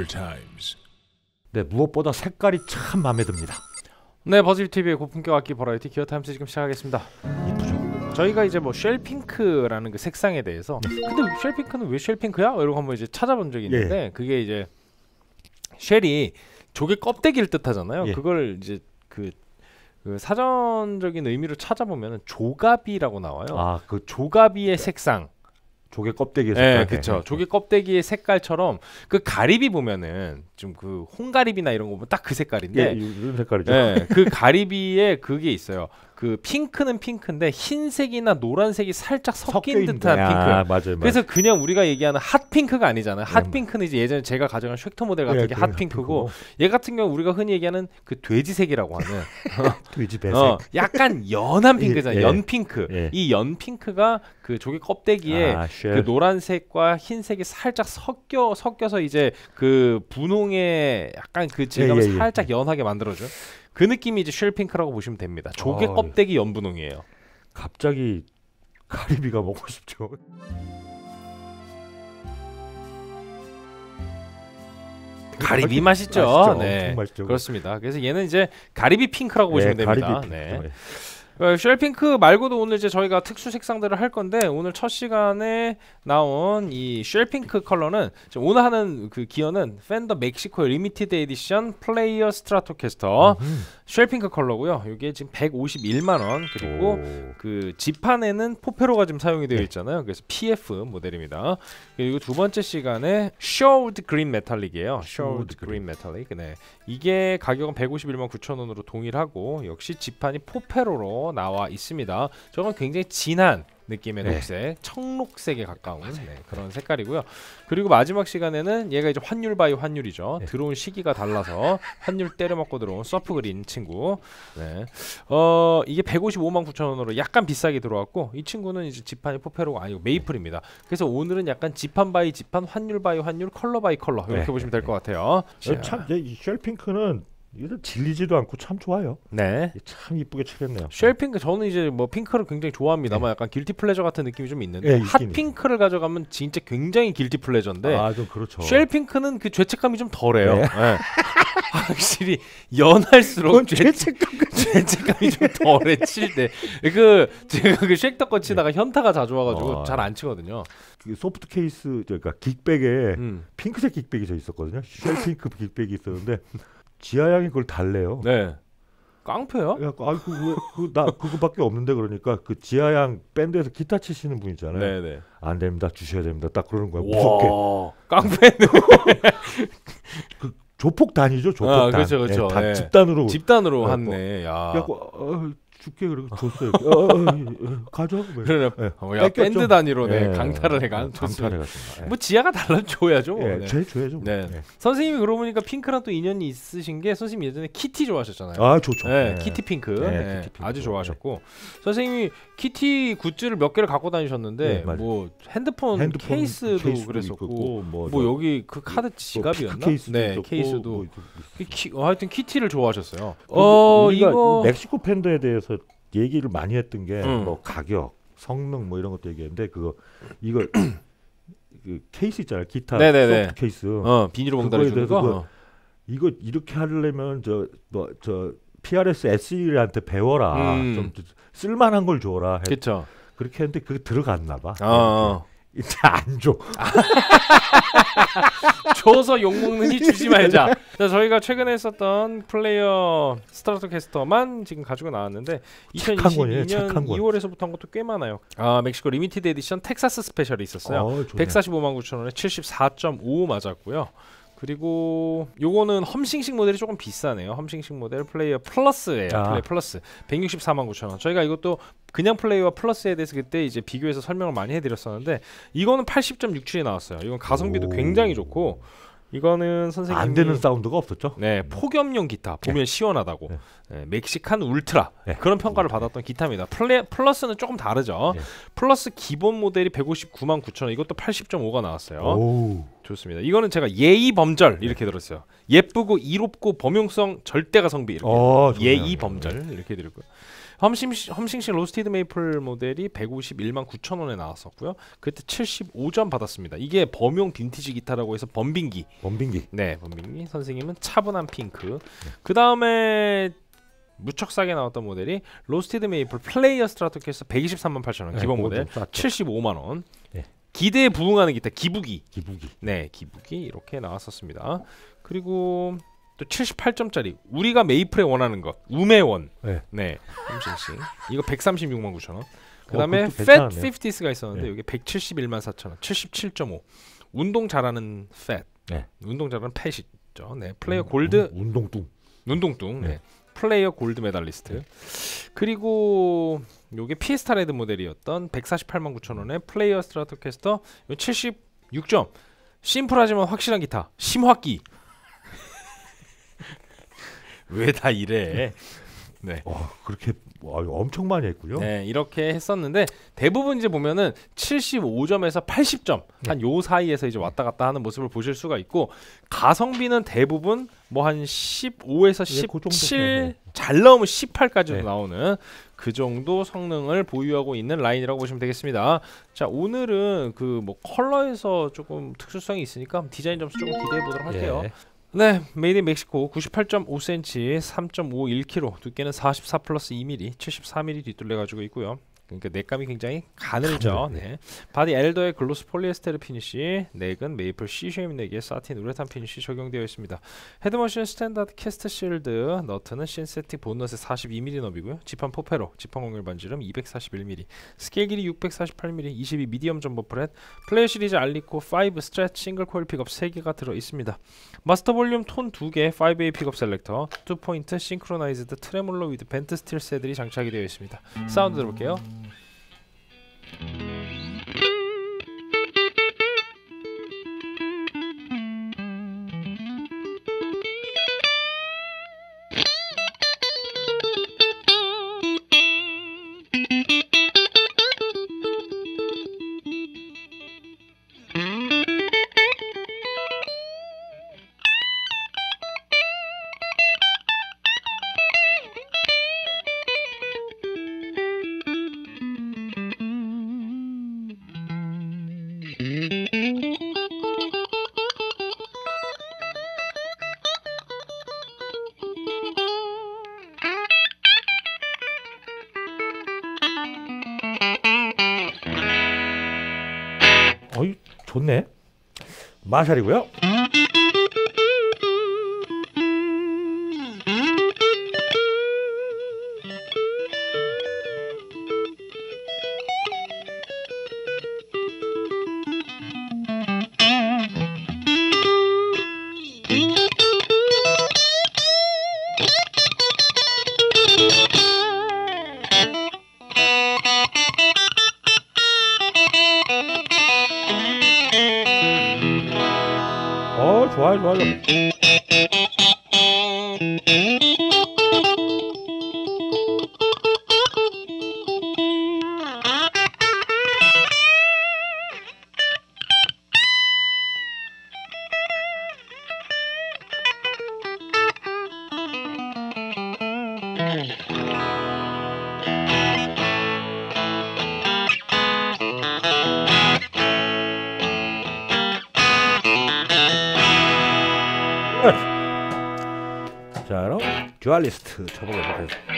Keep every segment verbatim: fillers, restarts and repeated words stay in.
Adventure Times. 네, 무엇보다 색깔이 참 마음에 듭니다. 네, 버즈비티비의 고품격 악기 버라이티 기어타임스 지금 시작하겠습니다. 이쁘죠? 저희가 이제 뭐 쉘핑크라는 그 색상에 대해서 네. 근데 쉘핑크는 왜 쉘핑크야? 이러고 한번 이제 찾아본 적이 있는데 예. 그게 이제 쉘이 조개 껍데기를 뜻하잖아요. 예. 그걸 이제 그, 그 사전적인 의미로 찾아보면 조가비라고 나와요. 아, 그 조가비의 색상. 조개 껍데기의 색깔. 네, 그렇죠. 조개 껍데기의 색깔처럼 그 가리비 보면은 좀 그 홍가리비나 이런 거 보면 딱 그 색깔인데. 예, 이런 색깔이죠. 네, 그 가리비에 그게 있어요. 그 핑크는 핑크인데 흰색이나 노란색이 살짝 섞인 듯한 핑크. 아, 맞아요, 그래서 맞아요. 그냥 우리가 얘기하는 핫핑크가 아니잖아요. 핫핑크는 이제 예전에 제가 가져간 쉑터 모델 같은 예, 게 핫핑크고 얘 같은 경우 우리가 흔히 얘기하는 그 돼지색이라고 하는 돼지 배색. 어, 약간 연한 핑크잖아요. 예, 예. 연핑크. 예. 이 연핑크가 그 조개 껍데기에 아, 그 노란색과 흰색이 살짝 섞여 섞여서 이제 그 분홍의 약간 그 질감을 예, 예, 예. 살짝 연하게 만들어준 그 느낌이 이제 쉘핑크라고 보시면 됩니다. 조개 아, 껍데기 연분홍이에요. 갑자기 가리비가 먹고 싶죠. 가리비 맛있죠. 맛있죠. 네, 엄청 맛있죠. 그렇습니다. 그래서 얘는 이제 가리비 핑크라고 보시면 네, 됩니다. 가리비 네. 핑크. 어, 쉘핑크 말고도 오늘 이제 저희가 특수 색상들을 할 건데 오늘 첫 시간에 나온 이 쉘핑크 컬러는 지금 오늘 하는 그 기어는 팬더 멕시코 리미티드 에디션 플레이어 스트라토캐스터 쉘핑크 컬러고요. 이게 지금 백오십일만 원 그리고 오. 그 지판에는 포페로가 지금 사용이 되어 있잖아요. 그래서 피에프 모델입니다. 그리고 두 번째 시간에 Showed Green Metallic이에요. Showed Green Metallic. 네. 이게 가격은 백오십일만 구천 원으로 동일하고 역시 지판이 포페로로 나와 있습니다. 저건 굉장히 진한 느낌의 네. 녹색, 청록색에 가까운 네, 그런 색깔이고요. 그리고 마지막 시간에는 얘가 이제 환율 바이 환율이죠. 네. 들어온 시기가 달라서 환율 때려먹고 들어온 서프 그린 친구. 네. 어 이게 백오십오만 구천 원으로 약간 비싸게 들어왔고 이 친구는 이제 지판이 포페로가 아니고 메이플입니다. 그래서 오늘은 약간 지판 바이 지판, 환율 바이 환율, 컬러 바이 컬러 이렇게 네. 보시면 될 것 같아요. 네. 참, 이 쉘핑크는 이거 질리지도 않고 참 좋아요. 네. 참 이쁘게 칠했네요. 쉘핑크 저는 이제 뭐 핑크를 굉장히 좋아합니다만 네. 약간 길티 플레저 같은 느낌이 좀 있는데 네, 핫핑크를 가져가면 진짜 굉장히 길티 플레저인데 아, 좀 그렇죠. 쉘핑크는 그 죄책감이 좀 덜해요. 네. 네. 확실히 연할수록 죄, 죄책감 죄책감이 좀 덜해 칠 때. 그 제가 그 쉑터 거 치다가 네. 현타가 자주 와가지고 어. 잘 안 치거든요. 그 소프트 케이스 그러니까 긱백에 음. 핑크색 긱백이 져 있었거든요. 쉘핑크 긱백이 있었는데 지하양이 그걸 달래요. 네. 깡패야? 그래갖고 아이고 그, 나 그거밖에 없는데 그러니까 그 지하양 밴드에서 기타 치시는 분 있잖아요. 네네. 안 됩니다. 주셔야 됩니다. 딱 그러는 거야. 무섭게. 깡패네. 그 조폭 단이죠. 조폭 아, 단. 그렇죠, 그렇죠. 네, 다 네. 집단으로. 집단으로 네, 했네. 야. 그래갖고 어, 줄게 그러고 줬어요. 어, 어, 어, 가져. 그래. 네. 어, 야, 밴드 단위로 네, 네. 강탈을 해간. 강탈해 갔습니다. 네. 뭐 지하가 달라면 줘야죠. 예, 네. 제 줘야죠. 네. 네. 선생님이 그러고 보니까 핑크랑 또 인연이 있으신 게 선생님이 예전에 키티 좋아하셨잖아요. 아, 좋죠. 네, 네. 키티 핑크. 네, 네, 키티 핑크. 아주 좋아하셨고 선생님이 키티 굿즈를 몇 개를 갖고 다니셨는데 네, 뭐 핸드폰, 핸드폰 케이스도, 케이스도 그랬었고 있었고, 뭐, 뭐 저, 여기 그 카드 지갑이었나? 뭐 케이스도 네, 있었고, 케이스도. 뭐 키, 어, 하여튼 키티를 좋아하셨어요. 어, 어, 우리가 이거 이 멕시코 팬더에 대해서 얘기를 많이 했던 게 뭐 음. 가격, 성능 뭐 이런 것도 얘기했는데 그거 이거 그 케이스 있잖아요. 기타 네네네. 소프트 케이스. 어, 비닐로 봉다를 그거에 주는 대해서 거. 그- 어. 이거 이렇게 하려면 저 뭐 저 피알에스 에스이한테 배워라. 음. 좀 쓸만한 걸 줘라. 했, 그렇죠. 그렇게 했는데 그게 들어갔나 봐. 어. 이제 안 줘. 줘서 욕먹느니 주지 말자. 자, 저희가 최근에 했었던 플레이어 스트라토캐스터만 지금 가지고 나왔는데 착한 거예요, 이천이십이 년 착한 거. 이월에서부터 한 것도 꽤 많아요. 아, 멕시코 리미티드 에디션 텍사스 스페셜이 있었어요. 어, 좋네. 백사십오만 구천 원에 칠십사 점 오오 맞았고요. 그리고 요거는 험싱식 모델이 조금 비싸네요. 험싱식 모델 플레이어 플러스예요. 아. 플레이 플러스 백육십사만 구천 원. 저희가 이것도 그냥 플레이어와 플러스에 대해서 그때 이제 비교해서 설명을 많이 해드렸었는데 이거는 팔십 점 육칠이 나왔어요. 이건 가성비도 오. 굉장히 좋고 이거는 선생님이 안 되는 사운드가 없었죠? 네, 폭염용 기타 보면 시원하다고 네. 네, 멕시칸 울트라 네. 그런 평가를 받았던 기타입니다. 플레, 플러스는 조금 다르죠. 네. 플러스 기본 모델이 백오십구만 구천 원 이것도 팔십 점 오가 나왔어요. 오. 좋습니다. 이거는 제가 예의 범절 이렇게 들었어요. 예쁘고 이롭고 범용성 절대 가성비 이렇게 어, 좋네요. 예의 범절 이렇게 드렸고요. 험싱 험싱시 로스티드 메이플 모델이 백오십일만 구천 원에 나왔었고요. 그때 칠십오 점 받았습니다. 이게 범용 빈티지 기타라고 해서 범빙기. 범빙기. 네, 범빙기. 선생님은 차분한 핑크. 네. 그 다음에 무척 싸게 나왔던 모델이 로스티드 메이플 플레이어 스트라토캐스터 백이십삼만 팔천 원 기본 네, 모델 칠십오만 원. 네. 기대에 부응하는 기타 기부기. 기부기. 네, 기부기 이렇게 나왔었습니다. 그리고 또 칠십팔 점짜리 우리가 메이플에 원하는 것 우메원. 네. 네. 이거 백삼십육만 구천 원. 그다음에 어, 팻 피프티스가 있었는데 네. 여기 백칠십일만 사천 원. 칠십칠 점 오. 운동 잘하는 팻. 네. 운동 잘하는 팻이죠. 네. 플레이어 음, 골드 운, 운동뚱. 운동뚱. 네. 네. 플레이어 골드 메달리스트. 네. 그리고 요게 피에스타 레드 모델이었던 백사십팔만 구천 원에 플레이어 스트라토캐스터 칠십육 점. 심플하지만 확실한 기타. 심화기. 왜 다 이래? 네. 와, 그렇게 와, 엄청 많이 했군요. 네, 이렇게 했었는데 대부분 이제 보면은 칠십오 점에서 팔십 점 한 요 사이에서 이제 왔다 갔다 하는 모습을 보실 수가 있고 가성비는 대부분 뭐 한 십오에서 십칠 잘 나오면 십팔까지도 네. 나오는 그 정도 성능을 보유하고 있는 라인이라고 보시면 되겠습니다. 자, 오늘은 그 뭐 컬러에서 조금 특수성이 있으니까 디자인 점수 조금 기대해 보도록 할게요. 예. 네, 메이드 인 멕시코 구십팔 점 오 센티미터, 삼 점 오일 킬로그램, 두께는 사십사 플러스 이 밀리미터, 칠십사 밀리미터 뒷둘레 가지고 있고요. 그러니까 넥감이 굉장히 가늘죠. 네. 바디 엘더의 글로스 폴리에스테르 피니시, 넥은 메이플 C쉐임 넥에 사틴 우레탄 피니시 적용되어 있습니다. 헤드머신 스탠다드 캐스트 실드, 너트는 신세틱 본넛의 사십이 밀리미터 너비고요. 지판 포페로, 지판 공률 반지름 이백사십일 밀리미터, 스케일 길이 육백사십팔 밀리미터, 이십이 미디엄 점버 프렛, 플레이어 시리즈 알리코 오 스트레치 싱글 코일 픽업 세 개가 들어 있습니다. 마스터 볼륨 톤 두 개, 오 웨이 픽업 셀렉터, 투 포인트 싱크로나이즈드 트레몰로 위드 벤트 스틸 세들이 장착이 되어 있습니다. 사운드 들어볼게요. 어이, 좋네. 마샬이고요. 어, 좋아요, 좋아요. 자, 그럼 듀얼리스트 쳐보도록 하겠습니다.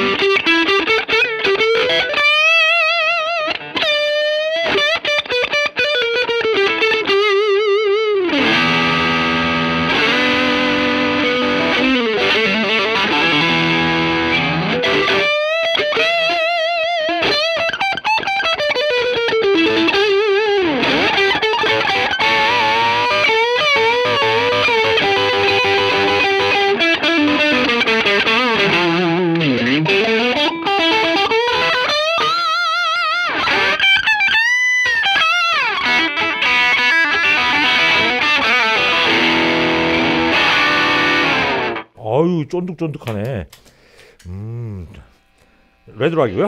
어유, 쫀득쫀득하네. 음, 레드락이고요.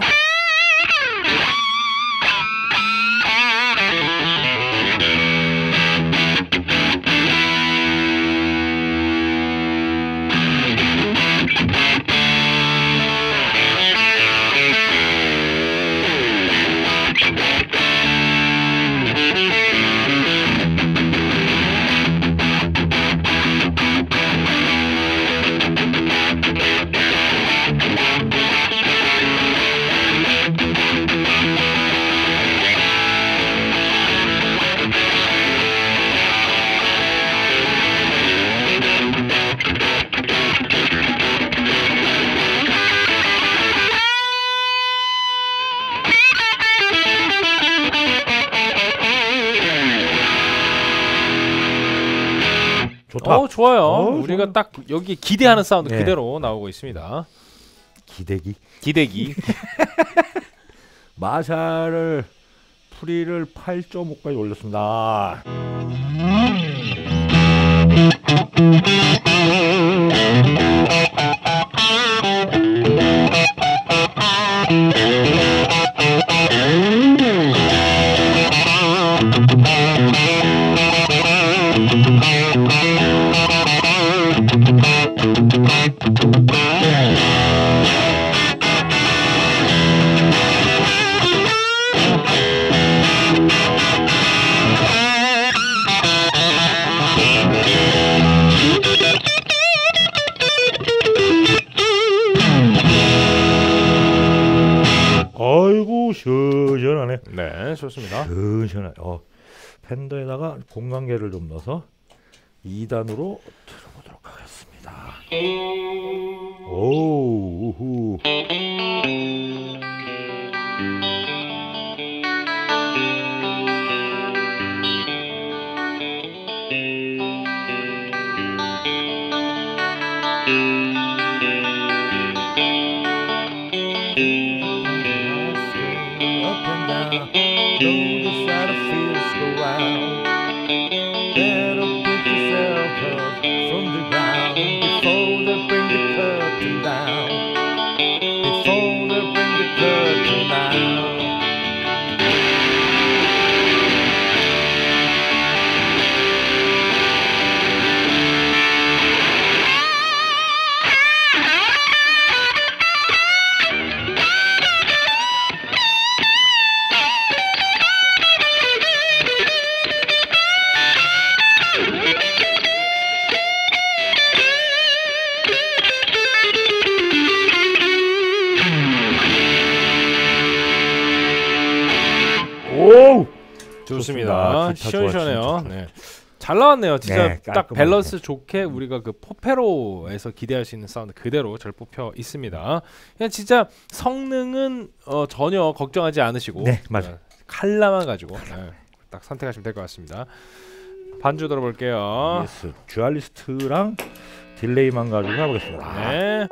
좋다. 어 좋아요. 어, 우리가 좋아요. 딱 여기 기대하는 사운드 네. 그대로 나오고 있습니다. 기대기. 기대기. 마샬을 프리를 팔 점 오까지 올렸습니다. 아이고 시원하네. 네, 좋습니다. 시원하네. 어, 팬더에다가 공간계를 좀 넣어서 이 단으로 들어보도록 하겠습니다. 오, 우후. Up and down, though the shadow feels go round. Better pick yourself up from the ground before they bring the curtain down. Before they bring the curtain down. 오! 좋습니다. 좋습니다. 기타 시원시원해요. 좋아, 네. 잘 나왔네요. 진짜 네, 딱 깔끔하게. 밸런스 좋게 우리가 그 포페로에서 기대할 수 있는 사운드 그대로 잘 뽑혀 있습니다. 그냥 진짜 성능은 어, 전혀 걱정하지 않으시고 네, 맞아요. 어, 칼라만 가지고 네, 딱 선택하시면 될 것 같습니다. 반주 들어볼게요. 예스. 듀얼리스트랑 딜레이만 가지고 해보겠습니다. 네.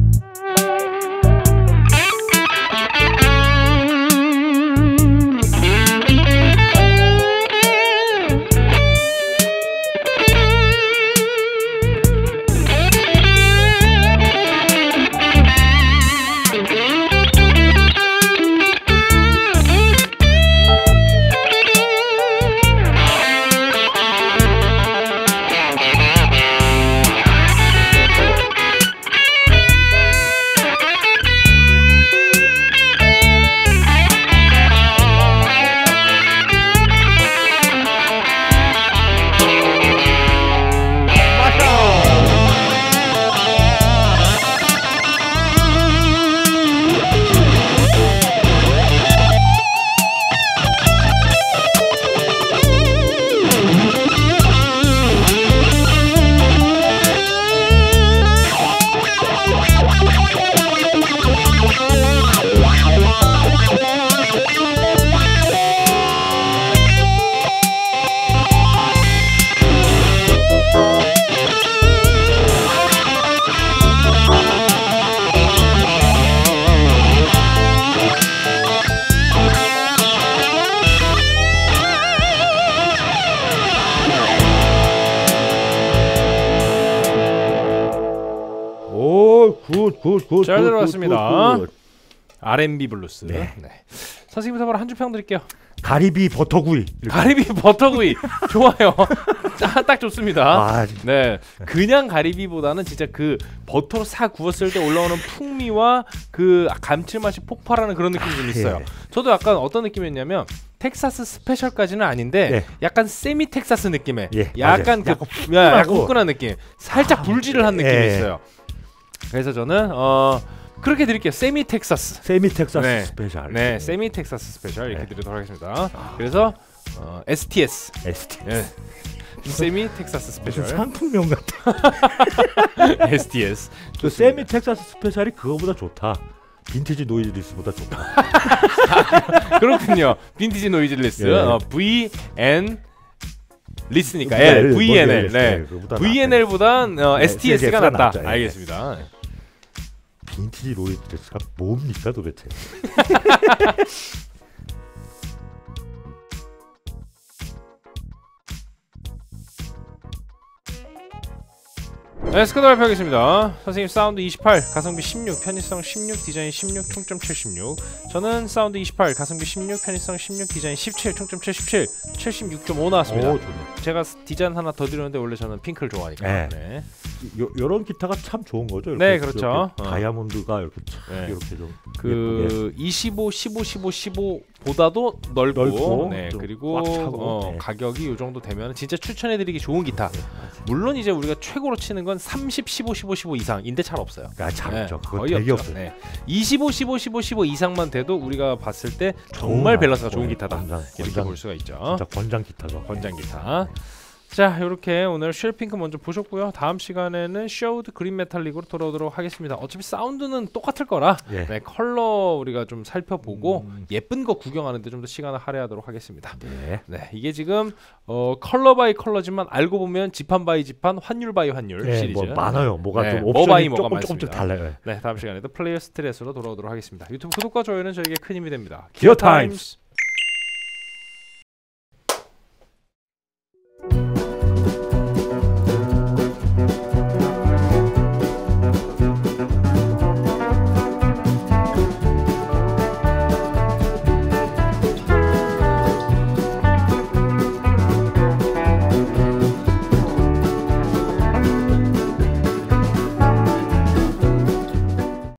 오, 굿, 굿, 굿. 잘 굿, 들어갔습니다. 굿, 굿, 굿. 알앤비 블루스. 네. 네. 선생님부터 바로 한 줄 평 드릴게요. 가리비 버터구이. 이렇게. 가리비 버터구이 좋아요. 딱, 딱 좋습니다. 아, 네, 그냥 가리비보다는 진짜 그 버터로 싹 구웠을 때 올라오는 풍미와 그 감칠맛이 폭발하는 그런 느낌이 좀 있어요. 예. 저도 약간 어떤 느낌이었냐면 텍사스 스페셜까지는 아닌데 예. 약간 세미 텍사스 느낌의 예, 약간 맞아요. 그 야, 약간 후끈하고. 후끈한 느낌, 살짝 아, 불질을 한 느낌이 예. 있어요. 그래서 저는 어 그렇게 드릴게요. 세미 텍사스. 세미 텍사스 네. 스페셜. 네, 세미 텍사스 스페셜 이렇게 네. 드리도록 하겠습니다. 그래서 어, 에스티에스. 에스티. 예. 세미 텍사스 무슨 스페셜. 상품명 같아. 에스티에스. 그 세미 텍사스 스페셜이 그거보다 좋다. 빈티지 노이즈리스보다 좋다. 그렇군요. 빈티지 노이즈리스. 예. 어, V N 리스니까 L, 뭐, 브이엔엘. 네. 그거보다 브이엔엘보단 어, 네, 에스티에스가 에스티에스가 낫다. 낫죠. 예. 알겠습니다. 낫죠. 빈티지 로이 드레스가 뭡니까 도대체? 네, 스쿼드 발표하겠습니다. 선생님 사운드 이십팔, 가성비 십육, 편의성 십육, 디자인 십육, 총점 칠십육. 저는 사운드 이십팔, 가성비 십육, 편의성 십육, 디자인 십칠, 총점 칠십칠, 칠십육 점 오 나왔습니다. 오, 좋네. 제가 디자인 하나 더 드렸는데 원래 저는 핑크를 좋아하니까. 네. 네. 요, 요런 기타가 참 좋은 거죠. 이렇게, 네, 그렇죠. 이렇게 어. 다이아몬드가 이렇게 참 네. 이렇게 좀 그 이십오, 십오, 십오, 십오보다도 넓고, 넓고 네, 좀 그리고 꽉 차고, 어, 네. 가격이 이 정도 되면 진짜 추천해드리기 좋은 기타. 네, 맞아요. 물론 이제 우리가 최고로 치는 건 삼십, 십오, 십오, 십오 이상인데 잘 없어요. 아, 참 네, 없죠. 그거 거의 되게 없죠. 없어요. 네. 이십오, 십오, 십오, 십오 이상만 돼도 우리가 봤을 때 좋은 정말 거. 밸런스가 좋은 네, 기타다. 권장, 이렇게 권장, 볼 수가 있죠. 진짜 권장 기타죠. 권장 기타. 자, 이렇게 오늘 쉘핑크 먼저 보셨고요. 다음 시간에는 쇼우드 그린 메탈릭으로 돌아오도록 하겠습니다. 어차피 사운드는 똑같을 거라 예. 네, 컬러 우리가 좀 살펴보고 음. 예쁜 거 구경하는데 좀 더 시간을 할애하도록 하겠습니다. 네. 네, 이게 지금 어, 컬러 바이 컬러지만 알고 보면 지판 바이 지판, 환율 바이 환율 네, 시리즈. 뭐 많아요. 뭐가 네, 좀 뭐 바이 옵션이 뭐가 조금 조금씩 많습니다. 달라요. 네, 다음 시간에도 플레이어 스트레스로 돌아오도록 하겠습니다. 유튜브 구독과 좋아요는 저에게 큰 힘이 됩니다. 기어 타임스.